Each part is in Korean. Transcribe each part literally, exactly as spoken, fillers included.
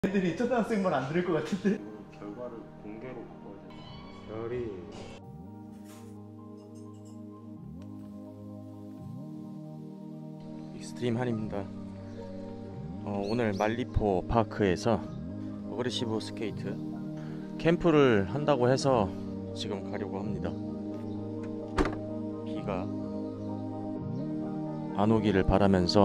애들이 초등학생 말 안 들을 것 같은데? 결과를 공개로 바꿔야 돼. 별이 익스트림 한입니다. 어, 오늘 말리포 파크에서 어그레시브 스케이트 캠프를 한다고 해서 지금 가려고 합니다. 비가 안 오기를 바라면서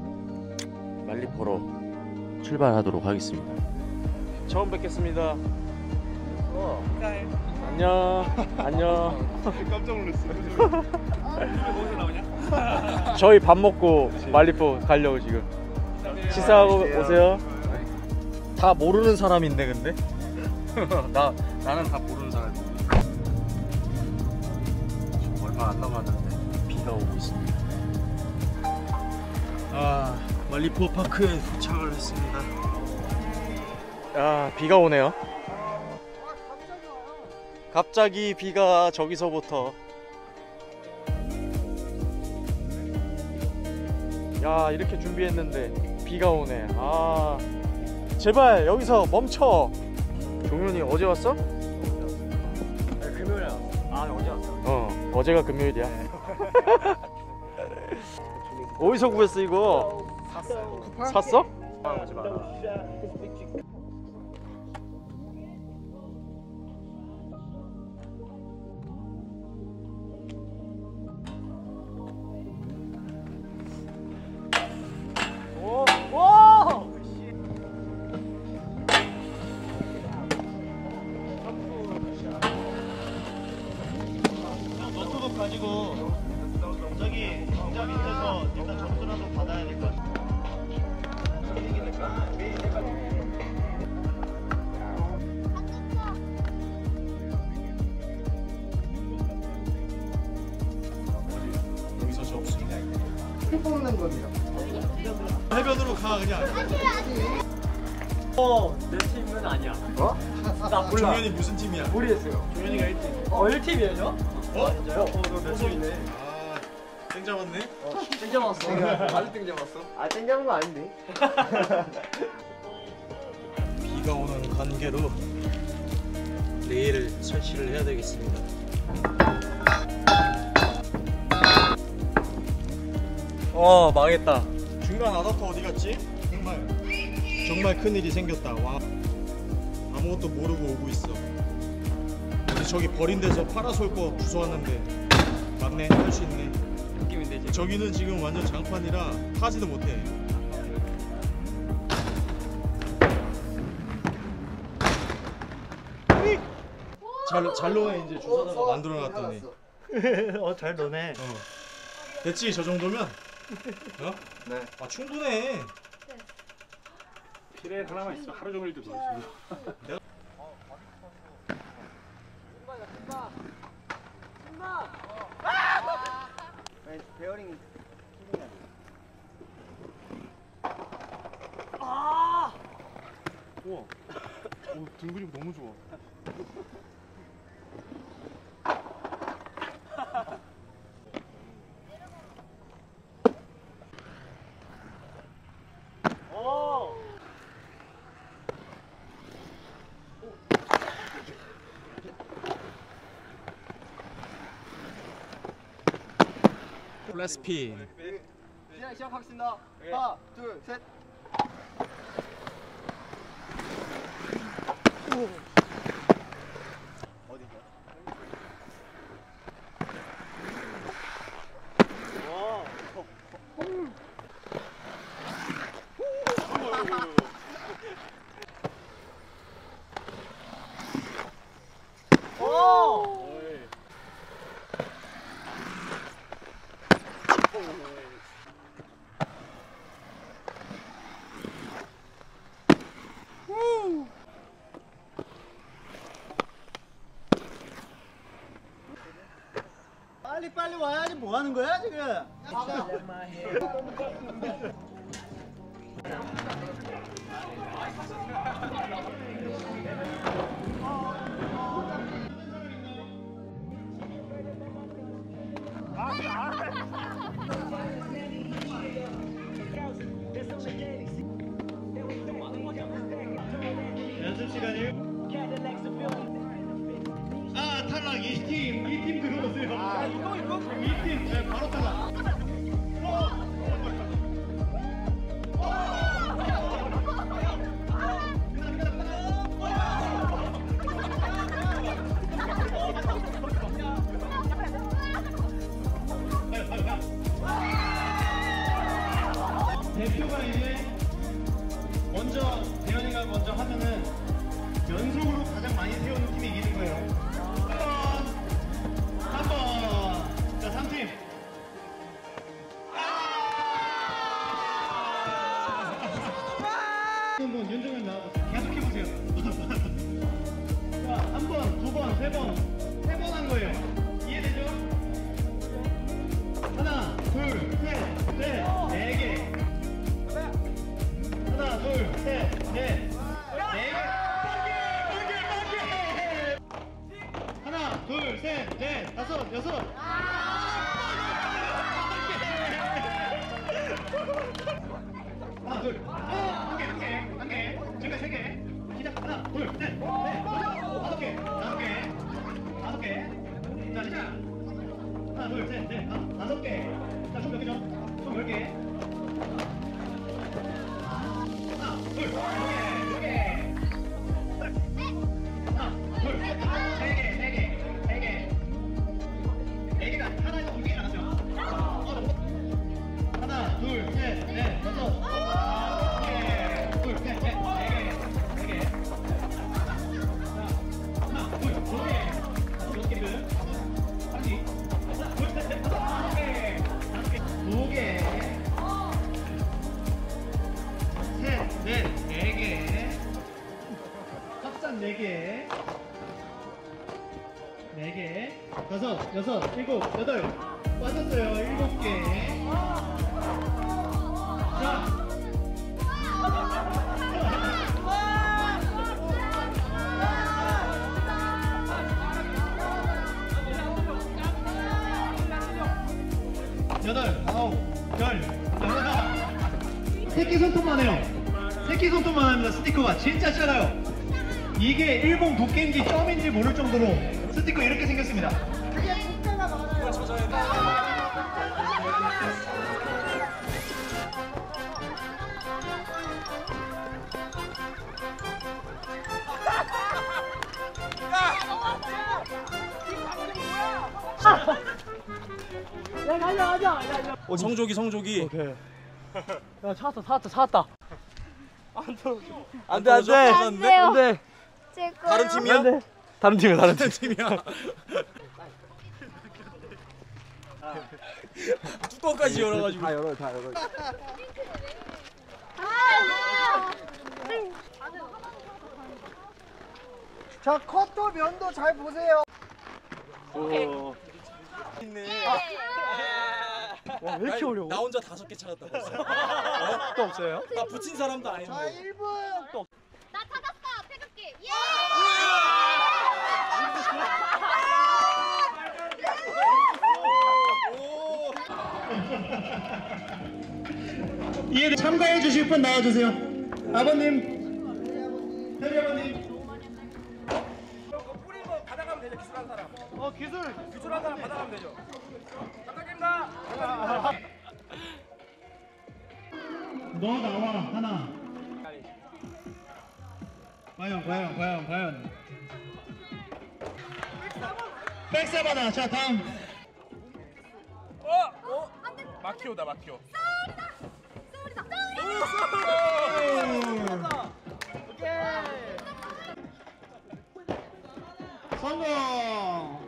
말리포로 출발하도록 하겠습니다. 처음 뵙겠습니다. 어. 안녕. 안녕. 깜짝 놀랐어. 거기서 나오냐? 저희 밥 먹고 말리포 가려고 지금 식사하고 오세요. 다 모르는 사람인데 근데? 나 나는 다 모르는 사람이야. 지금 얼마 안 남았는데 비가 오고 있습니다. 아, 말리포 파크에 도착을 했습니다. 아, 비가 오네요. 갑자기 비가 저기서부터. 야, 이렇게 준비했는데 비가 오네. 아, 제발 여기서 멈춰. 종현이 어제 왔어? 네, 금요일이야. 아, 어제 왔어. 어, 어제가 금요일이야. 어디서 구했어 이거? 샀어요. 쿠팡? 샀어? 하지 마라. 오! 오! 노트북 가지고 저기 상자 밑에서 일단 점수라도 받아야 될 것 같아. 여기서 접수. 피 뽑는 겁니다. 해변으로 가 그냥. 어, 내 팀은 아니야. 어? 나 몰라. 종현이 무슨 팀이야? 모르겠어요. 종현이가 일 팀. 어, 일 팀이에요, 저? 어? 진짜요? 어, 너몇 팀이네? 아, 땡 잡았네. 땡겨 봤어. 많이 땡 잡았어. 아, 땡겨본 거 아닌데? 비가 오는 관계로 레일을 설치를 해야 되겠습니다. 어, 망했다. 중간 아답터 어디 갔지? 정말 정말 큰일이 생겼다. 와, 아무것도 모르고 오고 있어. 어디 저기 버린 데서 파라솔 거 주워왔는데 맞네, 할 수 있네. 느낌인데, 지금. 저기는 지금 완전 장판이라 타지도 못해. 잘, 잘 노네. 이제 주워다가 만들어놨더니. 어, 잘 노네. 어. 됐지? 저 정도면? 어? 네. 아, 충분해. 필에 하나만 있으면 하루 종일도 놀 수 있어. 베어링이 우와. 오, 등 근육 너무 좋아. 플래스피. 시작, 시작하겠습니다. 하나, 둘, 셋. 빨리 빨리 와야지. 뭐 하는 거야 지금? 연습 시간이요? 아 탈락 이 팀 이 팀 들어오세요. 아 이거 이거 이 팀 네, 바로 탈락. 대표가 이제 먼저 대현이가 먼저 하면은 연속으로 가장 많이 세우는 팀이 이기는 거예요. 한 번, 한 번. 자, 삼 팀. 한번 윤정현 나와보세요. 계속 해보세요. 자, 한 번, 두 번, 세 번, 세 번 한 거예요. 이해되죠? 하나, 둘, 셋, 넷, 네 개. 하나, 둘, 셋, 넷, 네 개. 하나, 둘, 셋, 넷, 다섯, 여섯. 하나, 둘, 한 개, 한 개, 한 개. 지금까지 세 개. 시작. 하나, 둘, 셋, 넷, 다섯 개, 다섯 개, 다섯 개. 자, 시작. 하나, 둘, 셋, 넷, 다섯, 다섯 개. 자, 총 몇 개죠? 총 열 개. 하나, 둘, 두 개, 두 개. 하나, 둘, 세 개, 세 개, 세 개. 네 개가 하나에서 두 개 나갔죠? 하나, 둘, 셋, 넷, 다섯, 개, 둘, 셋, 넷, 네 개, 네 개. 자, 하나, 둘, 두 개, 다섯 개들. 빨리. 하나, 둘, 셋, 넷, 다섯 개, 다섯 개, 두 개. 셋, 넷, 네 개. 합산 네 개. 네 개. 다섯, 여섯, 일곱, 여덟. 빠졌어요. 일곱 개. 자. 여덟, 아홉, 열, 열하나. 새끼 손톱만 해요. 새끼 손톱만 합니다. 스티커가 진짜 작아요. 이게 일본 도깨인지 점인지 모를 정도로 스티커 이렇게 생겼습니다. 야 가자 가자 가자. 어, 성조기 성조기. 오케이. 야 찾았다 찾았다 찾았다. 안돼 안돼 안 돼요. 안돼. 제 거요. 다른 팀이야? 안돼. 다른 팀이야 다른 팀. 팀이야. 뚜껑까지 열어가지고. 다 열어 다 열어. 자 커터 면도 잘 보세요. 오. 있네. 와 왜 이렇게 어려워? 나 혼자 다섯 개 찾았다 벌써. 어? 또 없어요? 나 붙인 사람도 자 아닌데. 일 분. 나 찾았어. 태극기. 예! 이에 참가해 주실 분 나와주세요. 아버님, 태리 아버님. 뿌린 거 받아가면 되죠. 기술한 사람. 어 기술. 기술한 사람 받아가면 되죠. 부탁드립니다. 너 나와 하나. 과연 과연 과연 과연. 백사바다. 자 다음. 어? 어? 마키오다 마키오. 성공.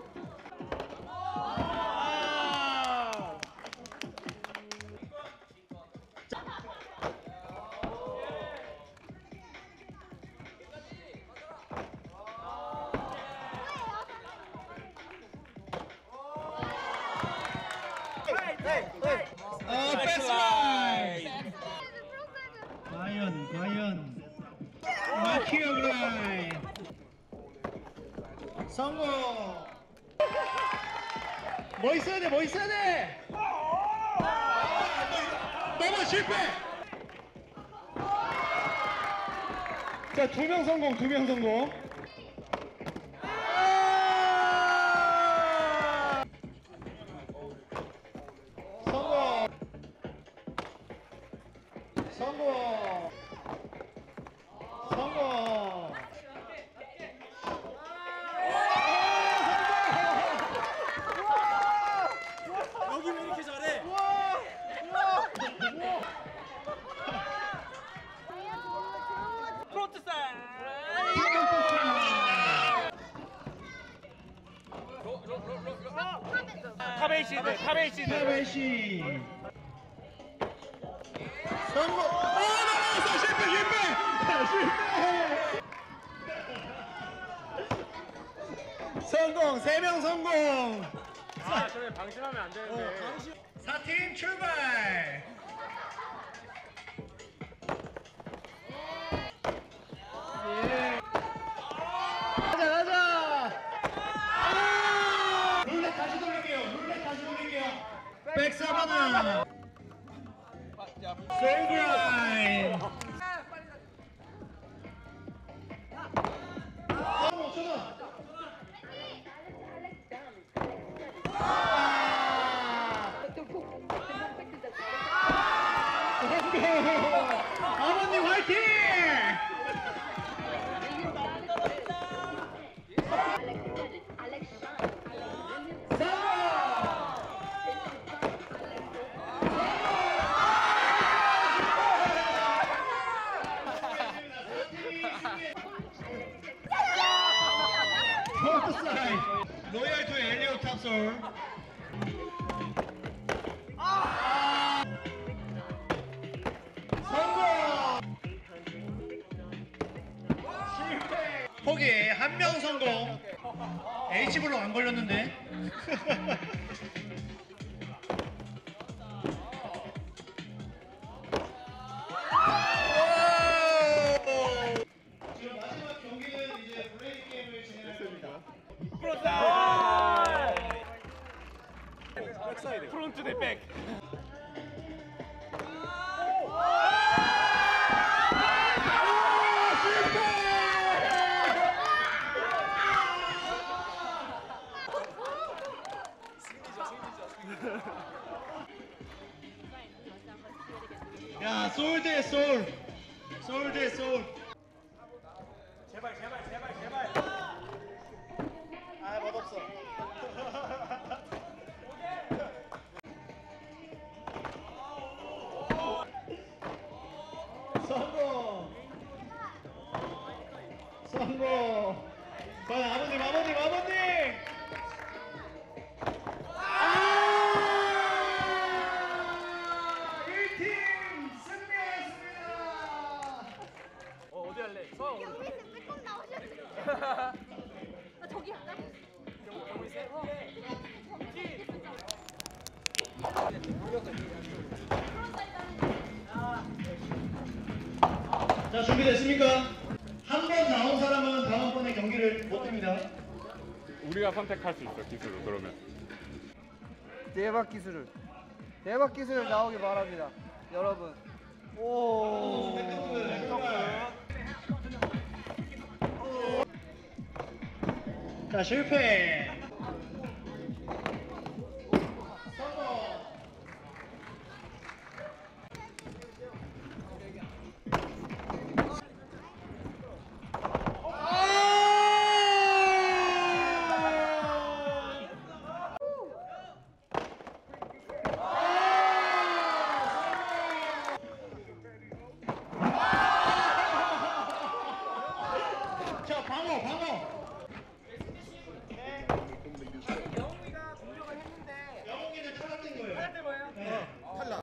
어, 백스라이드. 과연, 과연. 마키오 그라이. 성공. 뭐 있어야 돼, 뭐 있어야 돼. 너무 실패. 자, 두 명 성공, 두 명 성공. 성공. 성공. 성공. 여기 왜 이렇게 잘해? 탑에이시드 탑에이시드 타베시. 성공. 오, 넘어갔어. 실패, 실패. 실패. 성공. 세 명 성공. 아 저래 방심하면 안 되는데 사 팀 출발. 가자, 가자. 룰렛 다시 돌릴게요. 룰렛 다시 돌릴게요. 백사바나. 세이브라인. 아버님 화이팅! 로얄 투 엘리오 탑솔. 포기. 한 명 성공. H블록 안 걸렸는데. 지금 마지막 경기는 이제 블레이드 게임을 진행할 겁니다. 프론트 대백 야, 소울 대 소울. 소울 대 소울. 제발 제발 제발 제발 아, 맛없어. 성공. 성공. 과연 아버님, 아버님, 아버님. 아! 일 팀 승리했습니다. 어 어디 할래? 서울 여기서 꼭 나오셨어요. 나 저기 할까? 경기 세? 자, 준비됐습니까? 한 번 나온 사람은 다음번에 경기를 못 듭니다. 우리가 선택할 수 있어 기술을 그러면 대박 기술을 대박 기술을 나오길 바랍니다. 여러분. 오. 자, 실패. 자, 방어, 방어. 영웅이가 공격을 했는데 영웅이는 탈락된 거예요. 탈락된 거예요? 네. 탈락.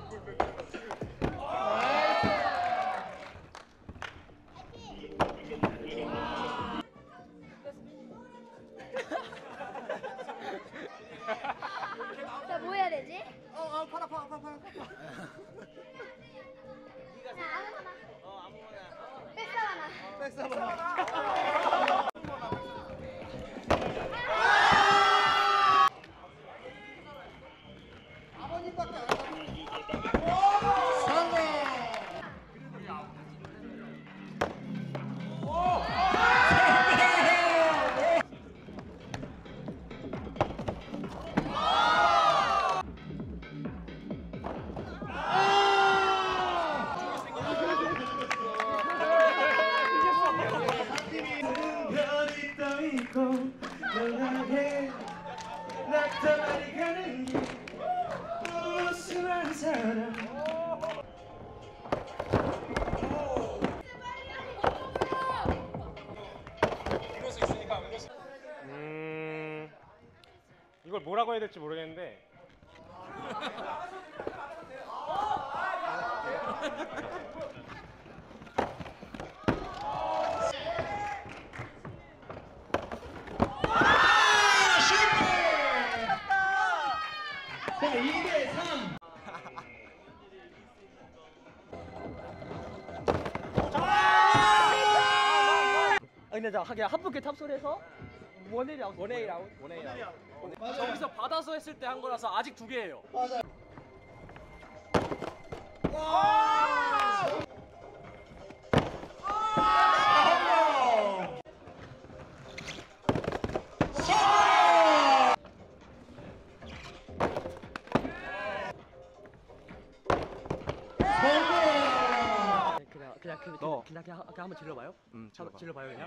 나 뭐 해야 되지? 어, 어, 팔 아파, 아파, 팔 아파. 자, 아무거나. 어, 아무거나. 백사 하나. 백사번. 아버님밖에 안 하고. 성공. 뭐라고 해야 될지 모르겠는데. 아 근데 자 그냥 한 분께 탑솔해서 원에이 아웃. 원에이 아웃. 원에이 아웃. 저기서 받아서 했을 때 한 거라서 아직 두 개예요. 그냥 그냥 그, 너. 그냥 그냥, 그냥 한번 질러봐요. 음, 한번 질러봐요 그냥.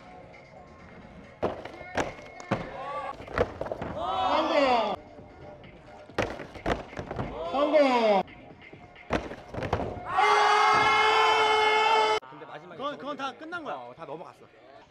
근데 마지막에 그건 그건 다 끝난 거야. 어, 다 넘어갔어.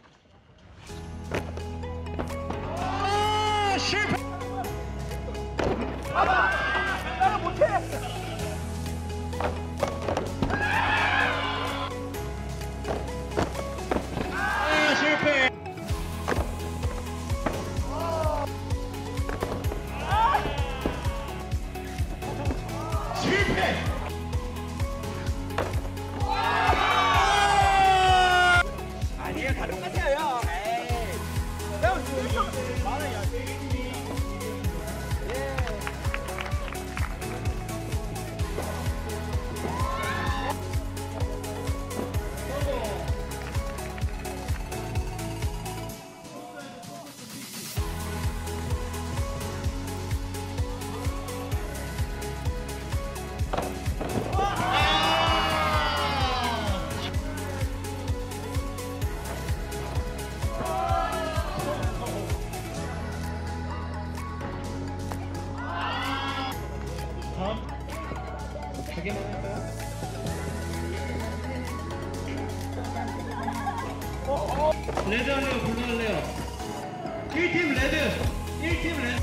레드 하네요. 블루 할래요. 일 팀 레드. 일 팀 레드.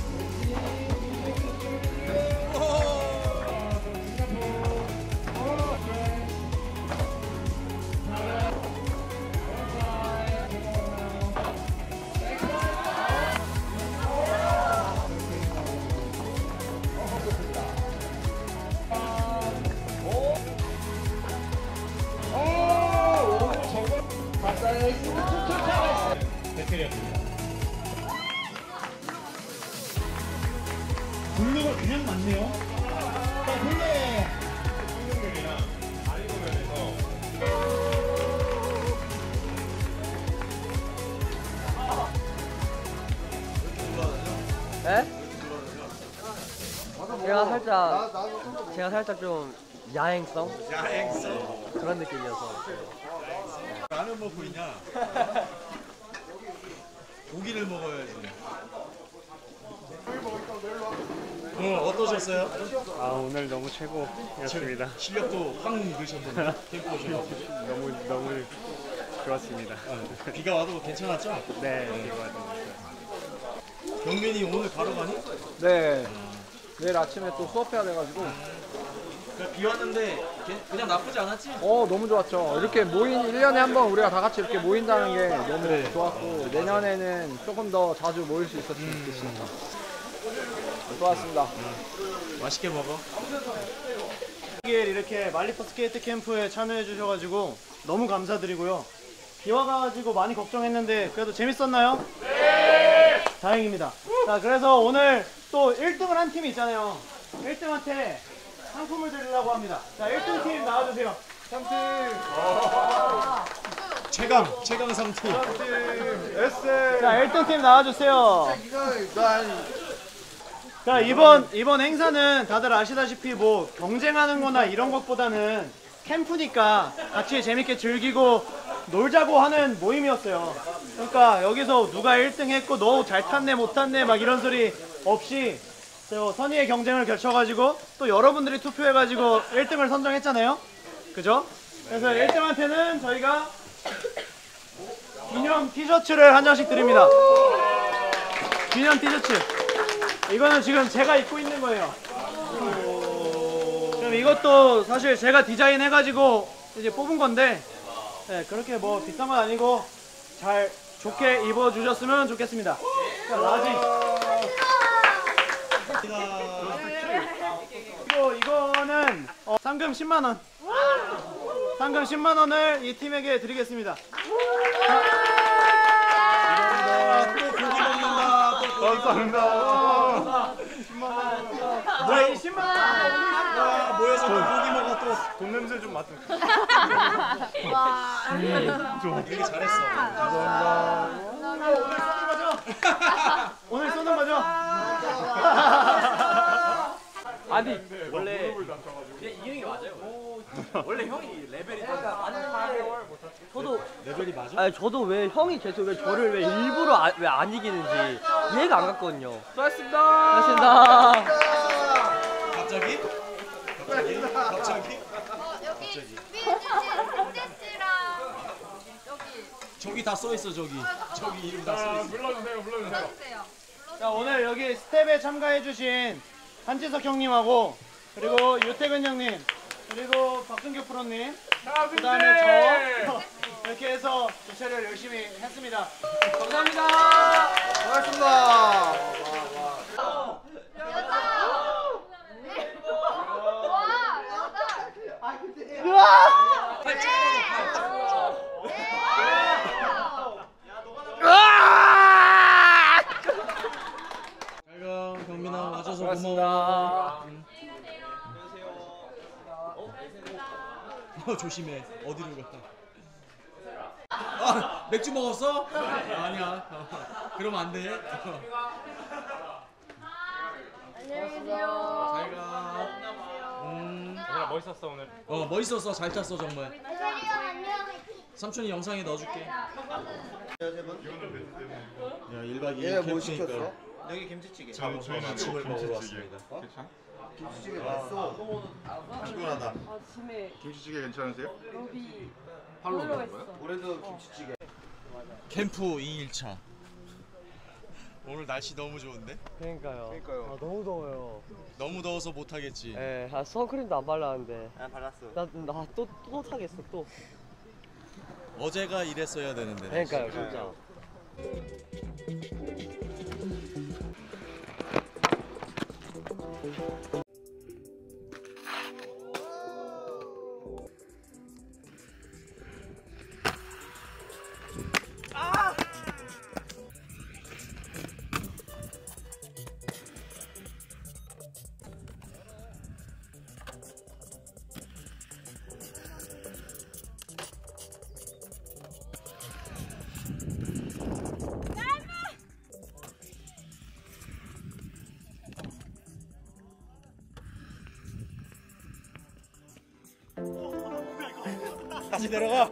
블루가 그냥 맞네요. 자, 블루. 에? 제가 살짝 제가 살짝 좀 야행성? 야행성. 그런 느낌이어서. 라면 먹고 있냐? 고기를 먹어야지. 오늘 어떠셨어요? 아 오늘 너무 최고였습니다. 실력도 확 늘으셨던데 캠프 오셔서. 너무 너무 좋았습니다. 비가 와도 괜찮았죠? 네, 이거 같은 경민이 오늘 바로 가니? 네. 내일 아침에 또 수업해야 돼가지고. 비 왔는데 그냥 나쁘지 않았지? 어 너무 좋았죠. 이렇게 모인 일 년에 한 번 우리가 다 같이 이렇게 모인다는 게 너무 네. 좋았고 내년에는 조금 더 자주 모일 수 있었으면 좋겠습니다. 좋았습니다. 맛있게 먹어. 이렇게 말리포 스케이트 캠프에 참여해 주셔가지고 너무 감사드리고요. 비 와가지고 많이 걱정했는데 그래도 재밌었나요? 네! 다행입니다. 자, 그래서 오늘 또 일 등을 한 팀이 있잖아요. 일 등한테 상품을 드리려고 합니다. 자, 일 등 팀 나와주세요. 삼 팀. 최강, 최강 삼 팀. 삼 팀. 에스. 자, 일 등 팀 나와주세요. 자, 이번 이번 행사는 다들 아시다시피 뭐 경쟁하는 거나 이런 것보다는 캠프니까 같이 재밌게 즐기고 놀자고 하는 모임이었어요. 그러니까 여기서 누가 일 등 했고 너 잘 탔네 못 탔네 막 이런 소리 없이 선의의 경쟁을 펼쳐가지고 또 여러분들이 투표해가지고 일 등을 선정했잖아요. 그죠? 그래서 일 등한테는 저희가 기념 티셔츠를 한 장씩 드립니다. 기념 티셔츠. 이거는 지금 제가 입고 있는 거예요. 그럼 이것도 사실 제가 디자인해가지고 이제 뽑은 건데, 네, 그렇게 뭐 비싼 건 아니고 잘 좋게 입어주셨으면 좋겠습니다. 자, 라지. 그리고 이거는 어, 상금 십만 원. 상금 십만 원을 이 팀에게 드리겠습니다. 또 고기 먹는다. 또 고기 감사합니다. 모여 십만 원. 와, 모여서 또 고기 먹어 또. 돈 냄새 좀 맡은. 와. 되게 잘했어. 오늘 쏘는 거죠? 아니 원래 그냥 이형이 맞아요. 원래 형이 레벨이 저도 레벨이 맞아? 아니 저도 왜 형이 계속 왜 저를 왜 일부러 왜 안 이기는지 이해가 안 갔거든요. 수고하셨습니다. 고맙습니다. 갑자기? 갑자기? 갑자기? 어, 여기 민지 민지씨랑 여기 저기 다 써 있어 저기. 저기 이름 다 써 있어. 불러주세요, 불러주세요. 불러주세요. 자, 오늘 여기 스텝에 참가해주신 한지석 형님하고 그리고 유태근 형님 그리고 박승규 프로님 그 다음에 저 이렇게 해서 주최를 열심히 했습니다. 감사합니다. 고맙습니다. 여자. 와 여자. 팔 찍어줘, 팔. 잘가 경민아 와줘서 고마워. 응. 어, 조심해. 어디로 가? 아, 맥주 먹었어? 아니야. 어, 그러면 안 돼. 어, 안녕히 계세요. 잘 가. 음. 정말 멋있었어 오늘. 어, 멋있었어. 잘 탔어 정말. 세리야 안녕. 삼촌이 영상에 넣어줄게. 야, 일 박 이 일 얘 뭐 캠프니까 시켰어? 여기 김치찌개. 잘 좋은 아침을 먹으러 왔습니다. 김치찌개 맛있어. 피곤하다. 김치찌개 괜찮으세요? 팔로 먹는 거야? 올해도 김치찌개. 캠프 이 일차. 오늘 날씨 너무 좋은데? 그러니까요. 그러니까요. 아, 너무 더워요. 너무 더워서 못 하겠지. 예, 아, 선크림도 안 발랐는데. 난 발랐어. 나나또 또 타겠어 또. 어제가 이랬어야 되는데. 그러니까요, 진짜. 다시 내려가.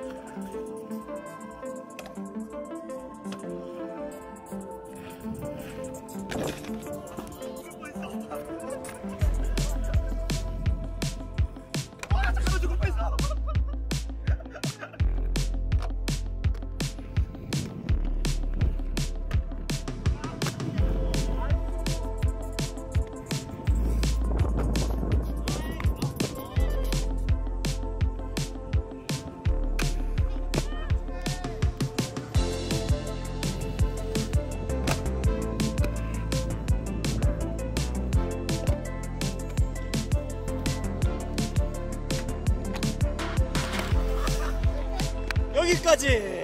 여기까지.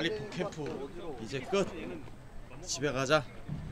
말리포 캠프 이제 끝. 집에 가자.